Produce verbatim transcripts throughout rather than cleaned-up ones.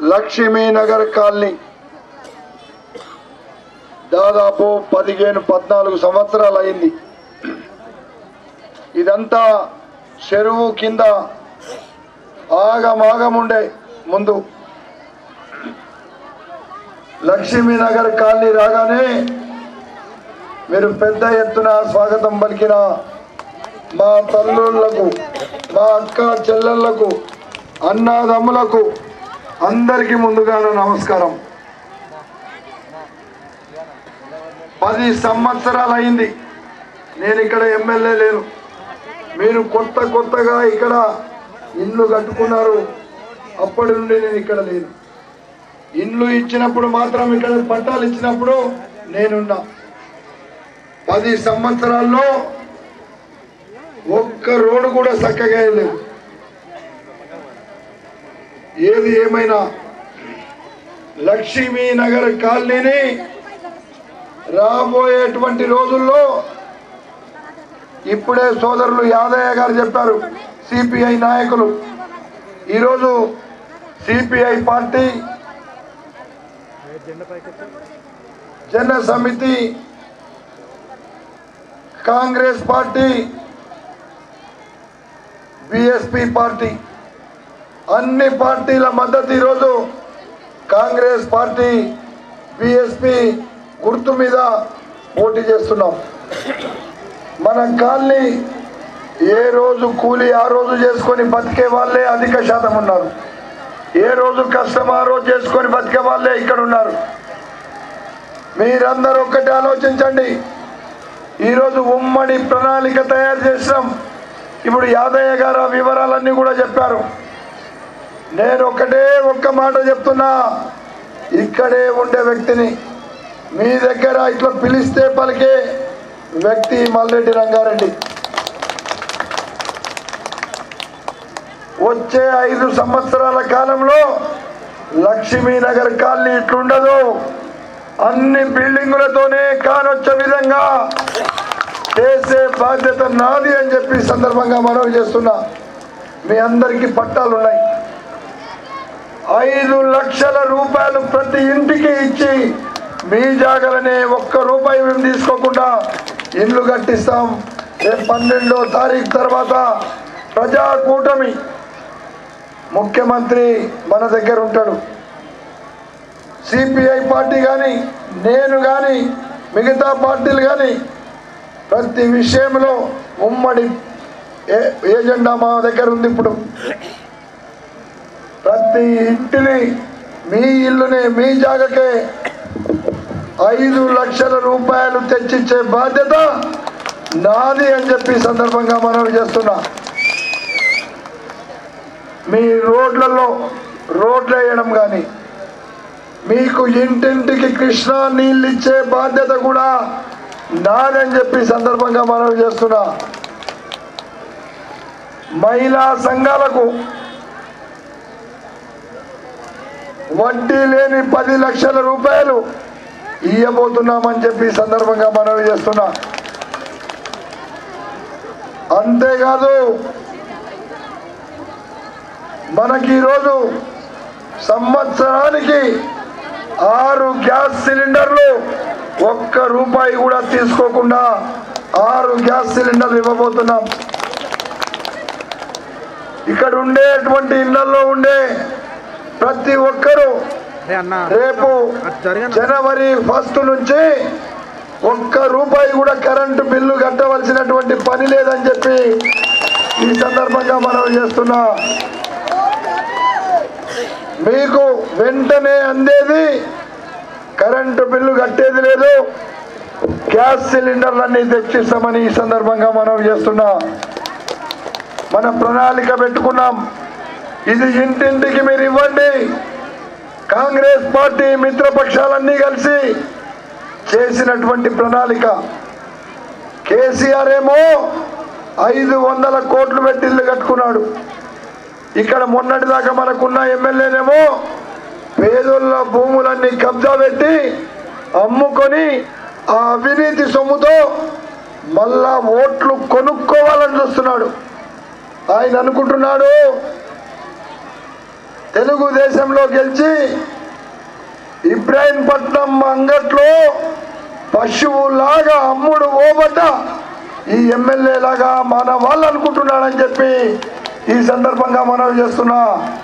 Lakshmi Nagar colony దాదాపు పదిహేను పద్నాలుగు సంవత్సరాలు అయింది. ఇదంతా చెరువు కింద ఆగమాగముండే. ముందు లక్ష్మీ నగర్ కాలనీ రాగానే మీరు పెద్ద ఎత్తున స్వాగతం పలికిన మా తల్లులకు, మా అక్క చెల్లెళ్లకు, అన్నదమ్ములకు అందరికీ ముందుగానే నమస్కారం. పది సంవత్సరాలు అయింది నేను ఇక్కడ ఎమ్మెల్యే లేను. మీరు కొత్త కొత్తగా ఇక్కడ ఇండ్లు కట్టుకున్నారు. అప్పటి నుండి నేను ఇక్కడ లేను. ఇండ్లు ఇచ్చినప్పుడు మాత్రం ఇక్కడ పట్టాలు ఇచ్చినప్పుడు నేనున్నా. పది సంవత్సరాల్లో ఒక్క రోడ్డు కూడా చక్కగా లేదు. ఏది ఏమైనా లక్ష్మీ నగర్ కాలనీని రాబోయేటువంటి రోజుల్లో ఇప్పుడే సోదరులు యాదయ్య గారు చెప్పారు, సిపిఐ నాయకులు ఈరోజు సిపిఐ పార్టీ జన సమితి, కాంగ్రెస్ పార్టీ, బిఎస్పి పార్టీ అన్ని పార్టీల మద్దతు ఈరోజు కాంగ్రెస్ పార్టీ బిఎస్పి గుర్తు మీద పోటీ చేస్తున్నాం. మన కాలనీ ఏ రోజు కూలి ఆ రోజు చేసుకొని బతికే వాళ్ళే అధిక శాతం ఉన్నారు. ఏ రోజు కష్టం ఆ రోజు చేసుకొని బతికే వాళ్ళే ఇక్కడ ఉన్నారు. మీరందరూ ఒక్కటి ఆలోచించండి. ఈరోజు ఉమ్మడి ప్రణాళిక తయారు చేసినాం. ఇప్పుడు యాదయ్య గారు ఆ వివరాలన్నీ కూడా చెప్పారు. నేను ఒకటే ఒక్క మాట చెప్తున్నా, ఇక్కడే ఉండే వ్యక్తిని, మీ దగ్గర ఇట్లా పిలిస్తే పలికే వ్యక్తి మల్రెడ్డి రంగారెడ్డి. వచ్చే ఐదు సంవత్సరాల కాలంలో లక్ష్మీ నగర్ కాలనీ ఇట్లుండదు. అన్ని బిల్డింగులతోనే కానొచ్చే విధంగా చేసే బాధ్యత నాది అని చెప్పి సందర్భంగా మనవి చేస్తున్నా. మీ అందరికీ పట్టాలు ఉన్నాయి. ఐదు లక్షల రూపాయలు ప్రతి ఇంటికి ఇచ్చి మీ జాగలనే ఒక్క రూపాయి మేము తీసుకోకుండా ఇల్లు కట్టిస్తాం. రేపు పన్నెండో తారీఖు తర్వాత ప్రజా కూటమి ముఖ్యమంత్రి మన దగ్గర ఉంటాడు. సిపిఐ పార్టీ కానీ, నేను కానీ, మిగతా పార్టీలు కానీ ప్రతి విషయంలో ఉమ్మడి ఏజెండా మా దగ్గర ఉంది. ఇప్పుడు ప్రతి ఇంటిని, మీ ఇల్లుని, మీ జాగకే ఐదు లక్షల రూపాయలు తెచ్చిచ్చే బాధ్యత నాది అని చెప్పి సందర్భంగా మనవి చేస్తున్నా. మీ రోడ్లలో రోడ్లు వేయడం కానీ, మీకు ఇంటింటికి కృష్ణా నీళ్ళు ఇచ్చే బాధ్యత కూడా నాదని చెప్పి సందర్భంగా మనవి చేస్తున్నా. మహిళా సంఘాలకు వడ్డీ లేని పది లక్షల రూపాయలు ఇయ్యబోతున్నామని చెప్పి సందర్భంగా మనవి చేస్తున్నా. అంతేకాదు, మనకి ఈరోజు సంవత్సరానికి ఆరు గ్యాస్ సిలిండర్లు ఒక్క రూపాయి కూడా తీసుకోకుండా ఆరు గ్యాస్ సిలిండర్లు ఇవ్వబోతున్నాం. ఇక్కడ ఉండేటువంటి ఇళ్లలో ఉండే ప్రతి ఒక్కరూ రేపు జనవరి ఫస్ట్ నుంచి ఒక్క రూపాయి కూడా కరెంటు బిల్లు కట్టవలసినటువంటి పని లేదని చెప్పి ఈ సందర్భంగా మనం చేస్తున్నా. మీకు వెంటనే అందేది కరెంటు బిల్లు కట్టేది లేదు. గ్యాస్ సిలిండర్లన్నీ తెచ్చిస్తామని ఈ సందర్భంగా మనం చేస్తున్నా. మన ప్రణాళిక పెట్టుకున్నాం. ఇది ఇంటింటికి మీరు ఇవ్వండి. కాంగ్రెస్ పార్టీ మిత్రపక్షాలన్నీ కలిసి చేసినటువంటి ప్రణాళిక. కేసీఆర్ ఏమో ఐదు వందల కోట్లు పెట్టి ఇల్లు కట్టుకున్నాడు. ఇక్కడ మొన్నటి దాకా మనకున్న ఎమ్మెల్యేనేమో పేదోళ్ళ భూములన్నీ కబ్జా పెట్టి అమ్ముకొని ఆ అవినీతి సొమ్ముతో మళ్ళా ఓట్లు కొనుక్కోవాలని చూస్తున్నాడు. ఆయన అనుకుంటున్నాడు తెలుగుదేశంలో గెలిచి ఇబ్రాహీంపట్నం అంగట్లో పశువులాగా అమ్ముడు ఓబట ఈ ఎమ్మెల్యే లాగా మన వాళ్ళు అనుకుంటున్నాడని చెప్పి ఈ సందర్భంగా మనవి చేస్తున్నా.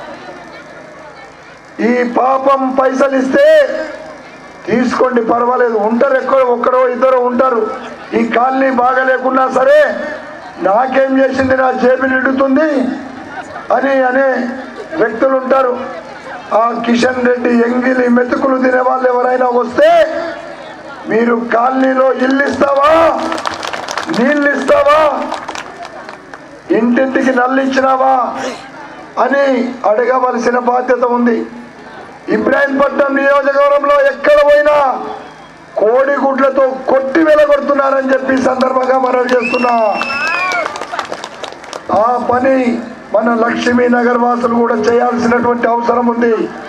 ఈ పాపం పైసలు ఇస్తే తీసుకోండి, పర్వాలేదు, ఉంటారు, ఎక్కడో ఒక్కడో ఇద్దరు ఉంటారు. ఈ కాలనీ బాగా లేకున్నా సరే నాకేం చేసింది, నా జేబు నిండుతుంది అని అనే వ్యక్తులు ఉంటారు. ఆ కిషన్ రెడ్డి ఎంగిలి మెతుకులు తినే వాళ్ళు ఎవరైనా వస్తే మీరు కాలనీలో ఇల్లు ఇస్తావా, నీళ్ళు ఇస్తావా, ఇంటింటికి నల్లు ఇచ్చినావా అని అడగవలసిన బాధ్యత ఉంది. ఇబ్రాహీంపట్నం నియోజకవర్గంలో ఎక్కడ పోయినా కోడిగుడ్లతో కొట్టి వెలగొడుతున్నారని చెప్పి సందర్భంగా మనం చేస్తున్నా. ఆ పని మన లక్ష్మీనగర్ వాసులు కూడా చేయాల్సినటువంటి అవసరం ఉంది.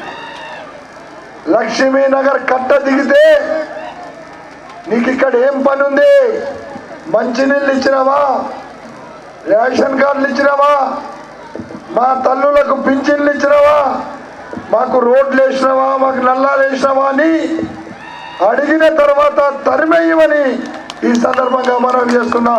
లక్ష్మీనగర్ కట్ట దిగితే నీకు ఇక్కడ ఏం పని ఉంది? మంచినీళ్ళు ఇచ్చినావా, రేషన్ కార్డులు ఇచ్చినావా, మా తల్లులకు పింఛన్లు ఇచ్చినావా, మాకు రోడ్లు వేసినావా, మాకు నల్లాలు వేసినావా అని అడిగిన తర్వాత తరిమేయమని ఈ సందర్భంగా మనం చేస్తున్నా.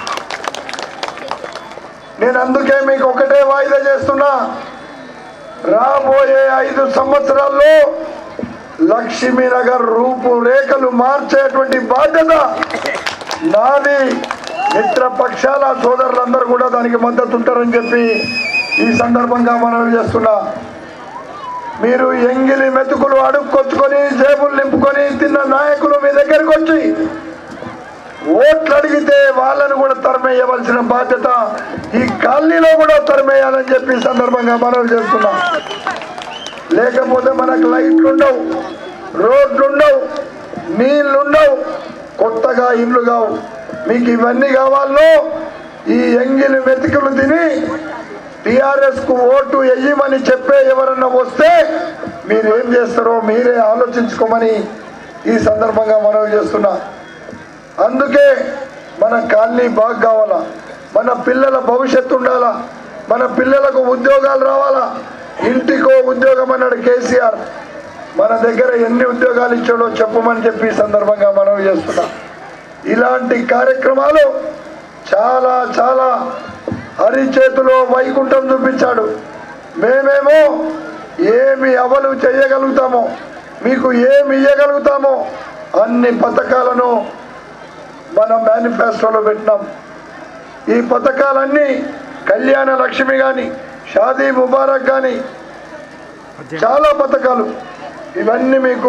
నేను అందుకే మీకు ఒకటే వాయిదా చేస్తున్నా, రాబోయే ఐదు సంవత్సరాల్లో లక్ష్మీనగర్ రూపురేఖలు మార్చేటువంటి బాధ్యత నాది. మిత్రపక్షాల సోదరులందరూ కూడా దానికి మద్దతు ఉంటారని చెప్పి ఈ సందర్భంగా మనం చేస్తున్నా. మీరు ఎంగిలి మెతుకులు అడుక్కొచ్చుకొని జేబులు నింపుకొని తిన్న నాయకులు మీ దగ్గరికి వచ్చి ఓట్లు అడిగితే వాళ్ళను కూడా తరిమేయవలసిన బాధ్యత ఈ కాలనీలో కూడా తరిమేయాలని చెప్పి సందర్భంగా మనం చేస్తున్నాం. లేకపోతే మనకు లైట్లు ఉండవు, రోడ్లు ఉండవు, నీళ్లు ఉండవు, కొత్తగా ఇల్లు కావు. మీకు ఇవన్నీ కావాలో ఈ ఎంగిలి మెతుకులు తిని టిఆర్ఎస్ కు ఓటు వేయమని చెప్పే ఎవరన్నా వస్తే మీరు ఏం చేస్తారో మీరే ఆలోచించుకోమని ఈ సందర్భంగా మనవి చేస్తున్నా. అందుకే మన కాలనీ బాగా కావాలా, మన పిల్లల భవిష్యత్తు ఉండాలా, మన పిల్లలకు ఉద్యోగాలు రావాలా. ఇంటికో ఉద్యోగం అన్నాడు కేసీఆర్, మన దగ్గర ఎన్ని ఉద్యోగాలు ఇచ్చాడో చెప్పమని చెప్పి ఈ సందర్భంగా మనవి చేస్తున్నా. ఇలాంటి కార్యక్రమాలు చాలా చాలా అరిచేతిలో వైకుంఠం చూపించాడు. మేమేమో ఏమి అవలు చేయగలుగుతామో, మీకు ఏమి ఇవ్వగలుగుతామో అన్ని పథకాలను మనం మేనిఫెస్టోలో పెట్టినాం. ఈ పథకాలన్నీ కళ్యాణ లక్ష్మి కానీ, షాదీ ముబారక్ కానీ, చాలా పథకాలు ఇవన్నీ మీకు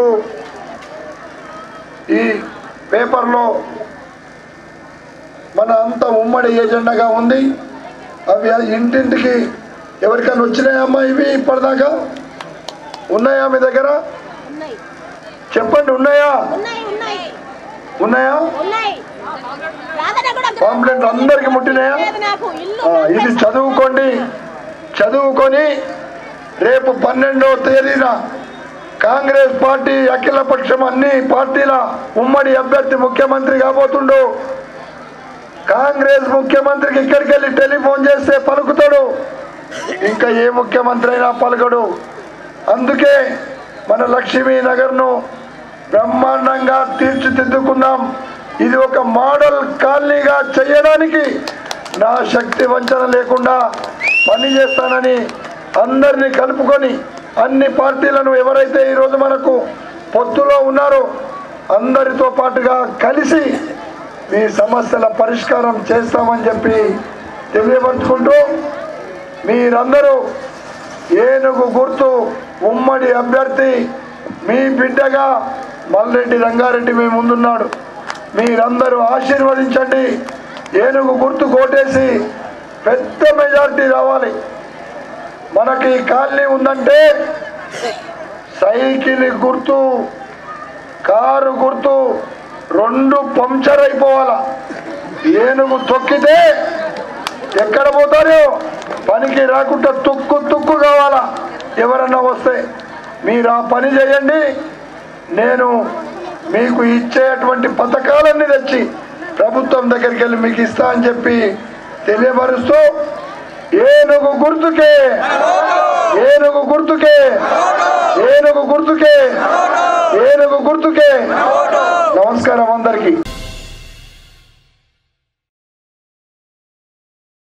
ఈ పేపర్లో మన అంతా ఉమ్మడి ఏజెండాగా ఉంది. అవి ఇంటింటికి ఎవరికైనా వచ్చినాయమ్మా? ఇవి ఇప్పటిదాకా ఉన్నాయా మీ దగ్గర? చెప్పండి, ఉన్నాయా? ఉన్నాయా? పాంప్లెట్ అందరికి ముట్టినాయా? ఇది చదువుకోండి. చదువుకొని రేపు పన్నెండవ తేదీన కాంగ్రెస్ పార్టీ అఖిలపక్షం అన్ని పార్టీల ఉమ్మడి అభ్యర్థి ముఖ్యమంత్రి కాబోతుండు. కాంగ్రెస్ ముఖ్యమంత్రికి ఇక్కడికి వెళ్ళి టెలిఫోన్ చేస్తే పలుకుతాడు, ఇంకా ఏ ముఖ్యమంత్రి అయినా పలకడు. అందుకే మన లక్ష్మీనగర్ను బ్రహ్మాండంగా తీర్చిదిద్దుకున్నాం. ఇది ఒక మోడల్ కాలనీగా చేయడానికి నా శక్తి వంచన లేకుండా పనిచేస్తానని అందరినీ కలుపుకొని అన్ని పార్టీలను ఎవరైతే ఈరోజు మనకు పొత్తులో ఉన్నారో అందరితో పాటుగా కలిసి మీ సమస్యల పరిష్కారం చేస్తామని చెప్పి తెలియపరుచుకుంటూ మీరందరూ ఏనుగు గుర్తు ఉమ్మడి అభ్యర్థి మీ బిడ్డగా మల్రెడ్డి రంగారెడ్డి మీ ముందున్నాడు. మీరందరూ ఆశీర్వదించండి. ఏనుగు గుర్తు కోటేసి పెద్ద మెజార్టీ రావాలి. మనకి కాలనీ ఉందంటే సైకిల్ గుర్తు, కారు గుర్తు రెండు పంక్చర్ అయిపోవాలా. ఏనుగు తొక్కితే ఎక్కడ పోతారో పనికి రాకుండా తుక్కు తుక్కు కావాలా. ఎవరన్నా వస్తే మీరు ఆ పని చేయండి. నేను మీకు ఇచ్చేటువంటి పథకాలన్నీ తెచ్చి ప్రభుత్వం దగ్గరికి వెళ్ళి మీకు ఇస్తా అని చెప్పి తెలియపరుస్తూ ఏనుగు గుర్తుకే ఏనుగు గుర్తుకే ఏనుగు గుర్తుకే ఏనుగు గుర్తుకే నమస్కారం అందరికీ.